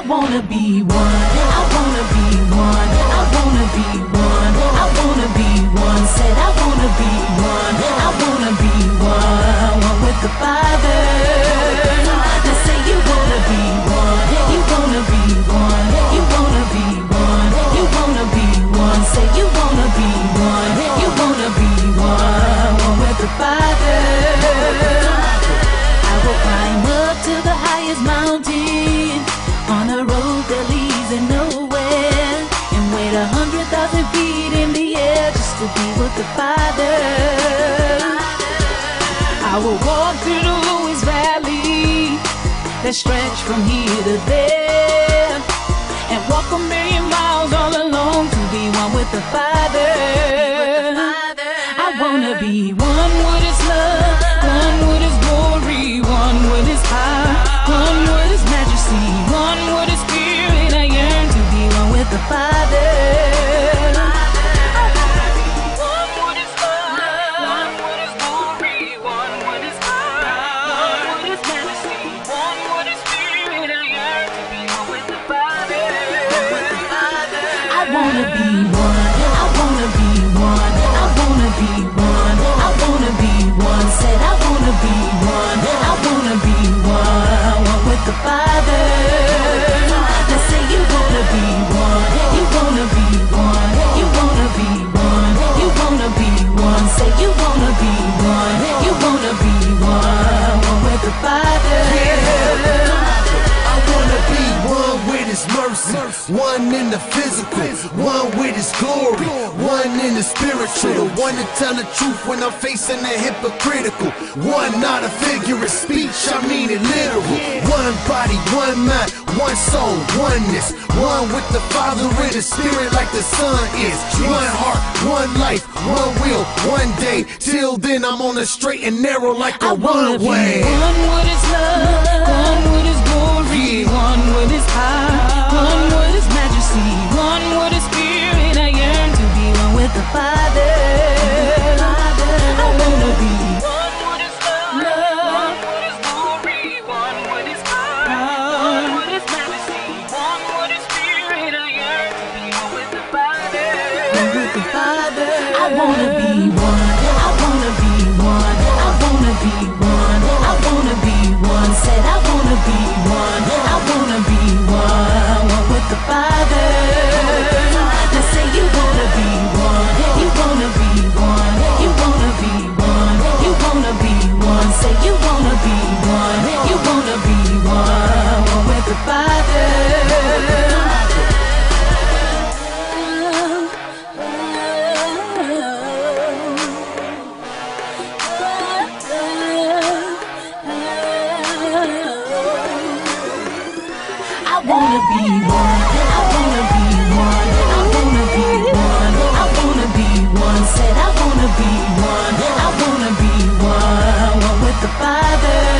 wanna be one. I wanna be one. I wanna be one. I wanna be one. Said I wanna be one. I wanna be one. One with the Father. Now say you wanna be one. You wanna be one. You wanna be one. You wanna be one. Say you wanna be one. You wanna be one. One with the Father. I will climb up to the highest mountain on a road that leads in nowhere, and wait 100,000 feet in the air just to be with the Father. I will walk through the Louis Valley that stretch from here to there, and walk 1,000,000 miles all alone to be one with the Father. I wanna be one with His love, one with His glory, one with His power, one with His majesty, one with His spirit. I yearn to be one with the Father. I wanna be one. I wanna be one. I wanna be one. I wanna be one. Said I wanna be one. I wanna be one. One with the Father. Now say you wanna be one. You wanna be one. You wanna be one. You wanna be one. Say you wanna be one. You wanna be one. One with the Father. I wanna be one with His mercy, one in the physical, one with His glory, one in the spiritual, the one to tell the truth when I'm facing the hypocritical, one not a figure of speech, I mean it literal, one body, one mind, one soul, oneness, one with the Father in the Spirit like the Son is, one heart, one life, one will, one day, till then I'm on the straight and narrow like a one-way. One with His love, one with His glory, one with His power, one with His majesty, one with His spirit. I yearn to be one with the Father. I wanna be one with His love, one with His glory, one with His power, one with His majesty, one with His spirit. I yearn to be one with the Father. One with the Father. I wanna be one. I wanna be one. I wanna be one. I wanna be one. Said I wanna be one. I wanna be one. One with the Father. Now say you wanna be one. You wanna be one. You wanna be one. You wanna be one. Say you wanna be one. You wanna be one. One with the Father. I wanna be one. I wanna be one. I wanna be one. I wanna be one. Said I wanna be one. I wanna be one. One with the Father.